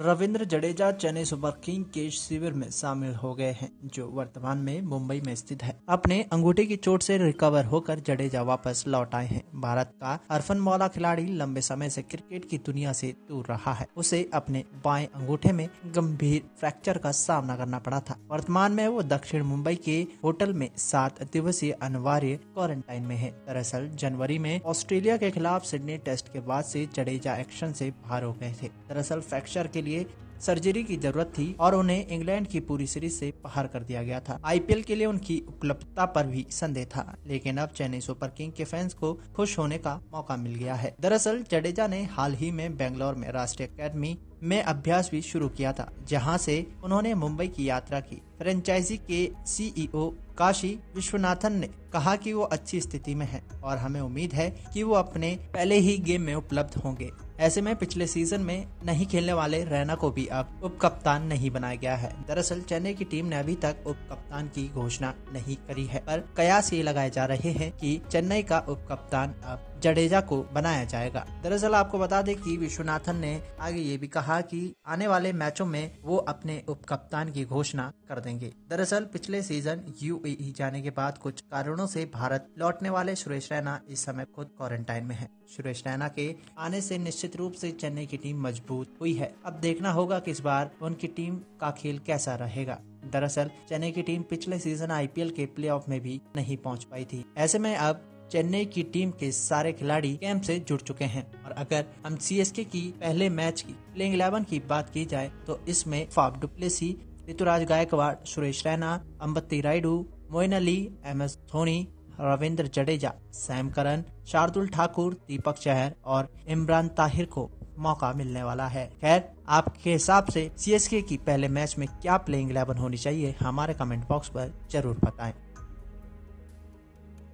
Ravindra Jadeja Chennai super king के शिविर में शामिल हो गए हैं, जो वर्तमान में मुंबई में स्थित है। अपने अंगूठे की चोट से रिकवर होकर जडेजा वापस लौट आए हैं। भारत का अरफन मौला खिलाड़ी लंबे समय से क्रिकेट की दुनिया से दूर रहा है। उसे अपने बाएं अंगूठे में गंभीर फ्रैक्चर का सामना करना पड़ा था। वर्तमान में वो दक्षिण मुंबई के होटल में 7 दिवसीय अनिवार्य क्वारंटाइन में है। दरअसल जनवरी में ऑस्ट्रेलिया के खिलाफ सिडनी टेस्ट के बाद से जडेजा एक्शन से बाहर हो गए थे। दरअसल फ्रैक्चर के लिए सर्जरी की जरूरत थी और उन्हें इंग्लैंड की पूरी सीरीज से बाहर कर दिया गया था। आईपीएल के लिए उनकी उपलब्धता पर भी संदेह था, लेकिन अब चेन्नई सुपर किंग के फैंस को खुश होने का मौका मिल गया है। दरअसल जडेजा ने हाल ही में बेंगलोर में राष्ट्रीय अकेडमी में अभ्यास भी शुरू किया था, जहां से उन्होंने मुंबई की यात्रा की। फ्रेंचाइजी के सीईओ काशी विश्वनाथन ने कहा कि वो अच्छी स्थिति में है और हमें उम्मीद है कि वो अपने पहले ही गेम में उपलब्ध होंगे। ऐसे में पिछले सीजन में नहीं खेलने वाले रैना को भी अब उप कप्तान नहीं बनाया गया है। दरअसल चेन्नई की टीम ने अभी तक उप कप्तान की घोषणा नहीं करी है, पर कयास ये लगाए जा रहे हैं कि चेन्नई का उप कप्तान अब जडेजा को बनाया जाएगा। दरअसल आपको बता दें कि विश्वनाथन ने आगे ये भी कहा कि आने वाले मैचों में वो अपने उप कप्तान की घोषणा कर देंगे। दरअसल पिछले सीजन यूएई जाने के बाद कुछ कारणों से भारत लौटने वाले सुरेश रैना इस समय खुद क्वारंटाइन में है। सुरेश रैना के आने से निश्चित रूप से चेन्नई की टीम मजबूत हुई है। अब देखना होगा कि इस बार उनकी टीम का खेल कैसा रहेगा। दरअसल चेन्नई की टीम पिछले सीजन आईपीएल के प्लेऑफ में भी नहीं पहुंच पाई थी। ऐसे में अब चेन्नई की टीम के सारे खिलाड़ी कैंप से जुड़ चुके हैं और अगर हम सीएसके की पहले मैच की प्लेइंग 11 की बात की जाए तो इसमें Faf du Plessis, Ruturaj Gaikwad, Suresh Raina, Ambati Rayudu, Moeen Ali, MS Dhoni, Ravindra Jadeja, Sam Curran, Shardul Thakur, Deepak Chahar और इमरान ताहिर को मौका मिलने वाला है। खैर, आपके हिसाब से सीएसके की पहले मैच में क्या प्लेइंग 11 होनी चाहिए, हमारे कमेंट बॉक्स पर जरूर बताएं।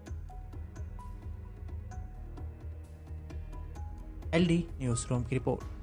एलडी न्यूज रूम की रिपोर्ट।